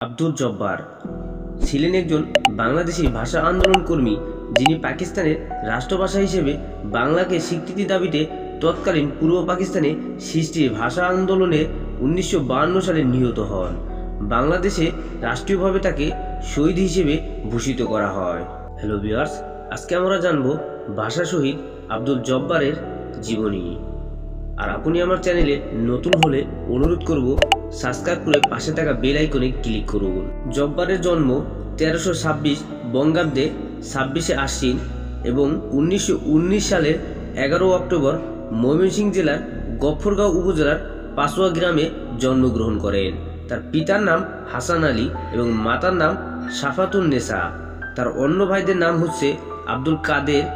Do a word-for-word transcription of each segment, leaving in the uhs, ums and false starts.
আব্দুল জব্বার ছিলেন একজন বাংলাদেশি ভাষা আন্দোলন কর্মী, যিনি পাকিস্তানের রাষ্ট্রভাষা হিসেবে বাংলাকে স্বীকৃতি দাবিতে তৎকালীন পূর্ব পাকিস্তানে সৃষ্টি ভাষা আন্দোলনে উনিশশো বাহান্ন সালে নিহত হন। বাংলাদেশে রাষ্ট্রীয়ভাবে তাকে শহীদ হিসেবে ভূষিত করা হয়। হ্যালো ভিউয়ার্স, আজকে আমরা জানব ভাষা শহীদ আব্দুল জব্বারের জীবনী। আর আপনি আমার চ্যানেলে নতুন হলে অনুরোধ করব সাবস্ক্রাইব করে পাশে থাকা বেল আইকনে ক্লিক করুন। জব্বারের জন্ম তেরোশো ছাব্বিশ বঙ্গাব্দে ছাব্বিশে আশ্বিন এবং উনিশশো উনিশ সালের এগারো অক্টোবর ময়মনসিংহ জেলার গফরগাঁও উপজেলার পাসোয়া গ্রামে জন্মগ্রহণ করেন। তার পিতার নাম হাসান আলী এবং মাতার নাম সাফাতুন নেসা। তার অন্য ভাইদের নাম হচ্ছে আব্দুল কাদের,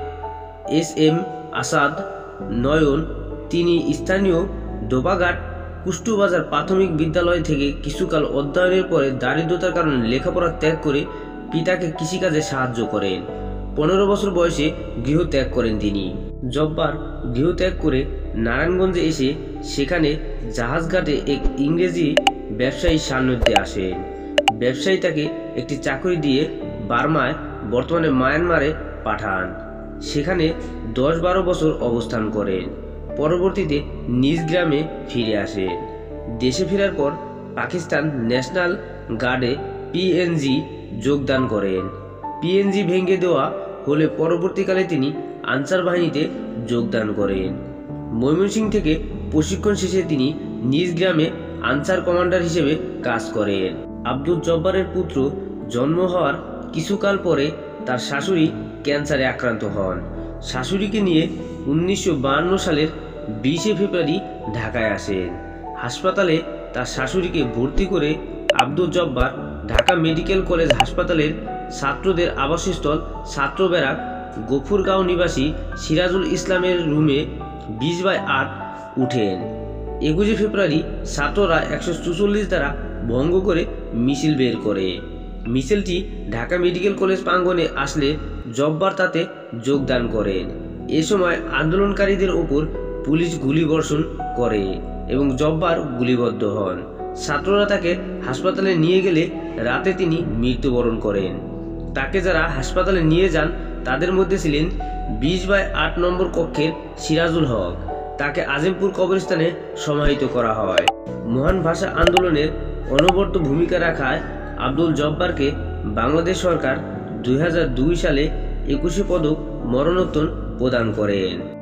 এস এম আসাদ, নয়ন। তিনি স্থানীয় ডোবাঘাট কুষ্টুবাজার প্রাথমিক বিদ্যালয় থেকে কিছুকাল অধ্যয়নের পরে দারিদ্রতার কারণে লেখাপড়া ত্যাগ করে পিতাকে কৃষিকাজে সাহায্য করেন। পনেরো বছর বয়সে গৃহত্যাগ করেন তিনি। জব্বার গৃহত্যাগ করে নারায়ণগঞ্জে এসে সেখানে জাহাজঘাটে এক ইংরেজি ব্যবসায়ী সান্নিধ্যে আসেন। ব্যবসায়ী তাকে একটি চাকরি দিয়ে বার্মায়, বর্তমানে মায়ানমারে পাঠান। সেখানে দশ বারো বছর অবস্থান করেন। পরবর্তীতে নিজ গ্রামে ফিরে আসেন। দেশে ফেরার পর পাকিস্তান ন্যাশনাল গার্ডে পিএনজি যোগদান করেন। পিএনজি ভেঙে দেওয়া হলে পরবর্তীকালে তিনি আনসার বাহিনীতে যোগদান করেন। ময়মনসিংহ থেকে প্রশিক্ষণ শেষে তিনি নিজ গ্রামে আনসার কমান্ডার হিসেবে কাজ করেন। আব্দুল জব্বারের পুত্র জন্ম হওয়ার কিছুকাল পরে তার শাশুড়ি ক্যান্সারে আক্রান্ত হন। শাশুড়িকে নিয়ে উনিশশো বাহান্ন সালের বিশে ফেব্রুয়ারি ঢাকায় আসেন। হাসপাতালে তার শাশুড়িকে ভর্তি করে আব্দুল জব্বার ঢাকা মেডিকেল কলেজ হাসপাতালের ছাত্রদের আবাসস্থল ছাত্র ব্যারাক গফরগাঁও নিবাসী সিরাজুল ইসলামের রুমে বিশ বাই আট উঠেন। একুশে ফেব্রুয়ারি ছাত্ররা একশো চুচল্লিশ দ্বারা ভঙ্গ করে মিছিল বের করে। মিছিলটি ঢাকা মেডিকেল কলেজ প্রাঙ্গণে আসলে জব্বার তাতে যোগদান করেন। এ সময় আন্দোলনকারীদের ওপর পুলিশ গুলিবর্ষণ করে এবং জব্বার গুলিবদ্ধ হন। ছাত্ররা তাকে হাসপাতালে নিয়ে গেলে রাতে তিনি মৃত্যুবরণ করেন। তাকে যারা হাসপাতালে নিয়ে যান তাদের মধ্যে ছিলেন বিশ বাই আট নম্বর কক্ষের সিরাজুল হক। তাকে আজিমপুর কবরস্থানে সমাহিত করা হয়। মহান ভাষা আন্দোলনের অনবরত ভূমিকা রাখায় আব্দুল জব্বারকে বাংলাদেশ সরকার দুই হাজার দুই সালে একুশে পদক মরণোত্তর প্রদান করেন।